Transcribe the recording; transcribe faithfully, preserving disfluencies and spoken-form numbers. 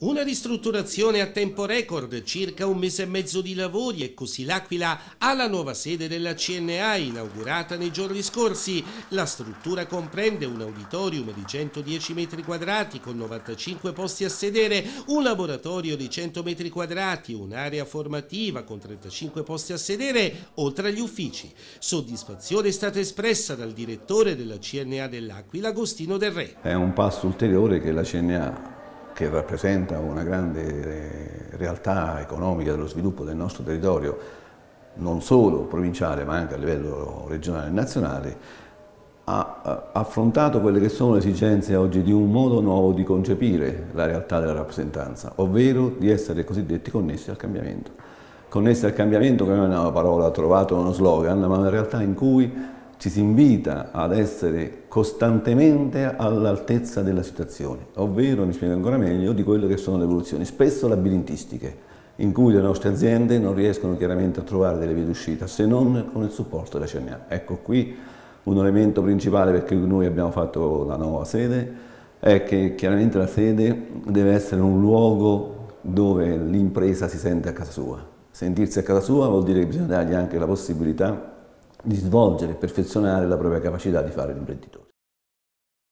Una ristrutturazione a tempo record, circa un mese e mezzo di lavori e così l'Aquila ha la nuova sede della C N A inaugurata nei giorni scorsi. La struttura comprende un auditorium di centodieci metri quadrati con novantacinque posti a sedere, un laboratorio di cento metri quadrati, un'area formativa con trentacinque posti a sedere, oltre agli uffici. Soddisfazione è stata espressa dal direttore della C N A dell'Aquila, Agostino Del Re. È un passo ulteriore che la C N A, che rappresenta una grande realtà economica dello sviluppo del nostro territorio, non solo provinciale ma anche a livello regionale e nazionale, ha affrontato quelle che sono le esigenze oggi di un modo nuovo di concepire la realtà della rappresentanza, ovvero di essere cosiddetti connessi al cambiamento. Connessi al cambiamento, che non è una parola trovata, uno slogan, ma una realtà in cui ci si invita ad essere costantemente all'altezza della situazione, ovvero, mi spiego ancora meglio, di quelle che sono le evoluzioni, spesso labirintistiche, in cui le nostre aziende non riescono chiaramente a trovare delle vie d'uscita, se non con il supporto della C N A. Ecco qui un elemento principale perché noi abbiamo fatto la nuova sede, è che chiaramente la sede deve essere un luogo dove l'impresa si sente a casa sua. Sentirsi a casa sua vuol dire che bisogna dargli anche la possibilità di svolgere e perfezionare la propria capacità di fare l'imprenditore.